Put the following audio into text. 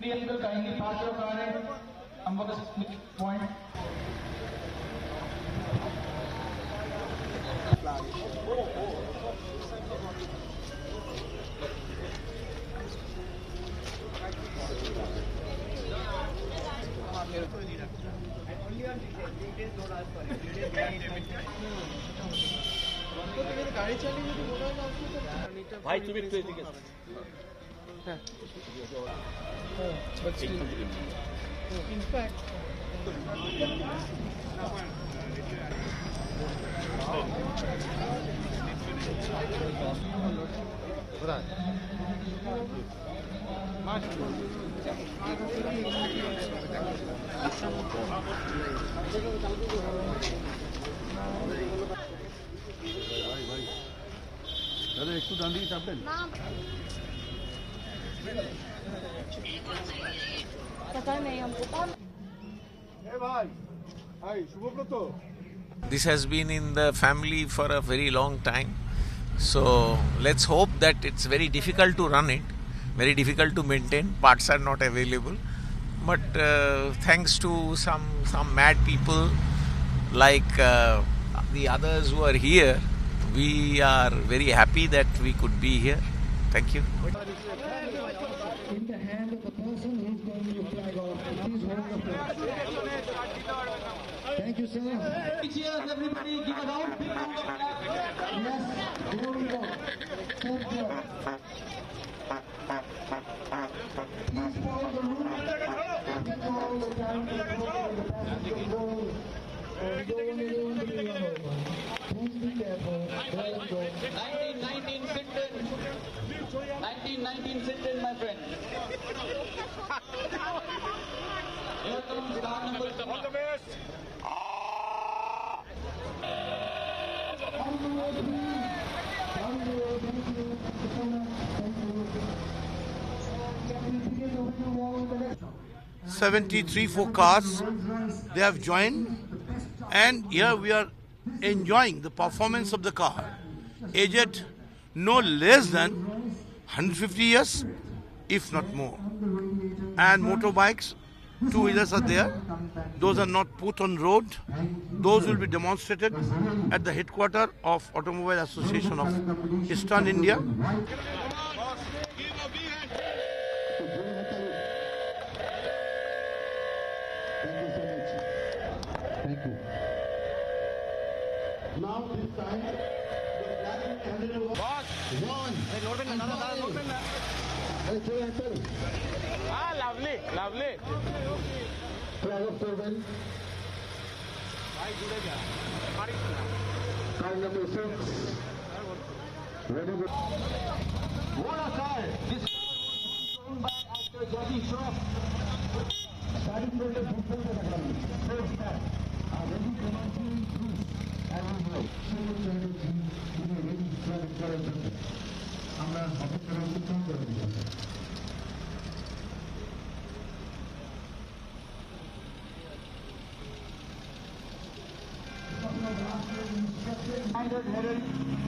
Please uncle, kindly park your car at Ambaka point. भाई तुम्हें तो ठीक है But still, in fact, अरे एक तो दांडी की चापटेन पता नहीं हमको This has been in the family for a very long time. So let's hope that it's very difficult to run it, very difficult to maintain. Parts are not available. But thanks to some mad people like the others who are here, we are very happy that we could be here. Thank you. in the hand of the person who is going to flag off, please hold the flag. Thank you, sir. Cheers, everybody. Give a round. Big round of applause. Yes, here we go. Thank you. Please follow the rule. Take all the time to follow the passenger roll. And go on the road. Please be careful. There you go. 1919 Sinton. 1919 Sinton, my friend. Here comes car number 2. All the best. On the road, please. On the road, thank you. Thank you. Can we begin over the wall with the next? 73 4 cars, they have joined, and here we are enjoying the performance of the car, aged no less than 150 years, if not more. And motorbikes, two-wheelers are there. Those are not put on road. Those will be demonstrated at the headquarters of Automobile Association of Eastern India. Thank you. Now this time, the flag is handed over. One. lovely lovely Flag of servant. Flag number 6. Ready to... What a car! This is back after Jackie Shroff. Starting from the people that are coming. First step. Ready to launch cruise. And we go. Civil strategy. We are ready to try to try something. আমরা অপেক্ষা করতে চাই করে দিই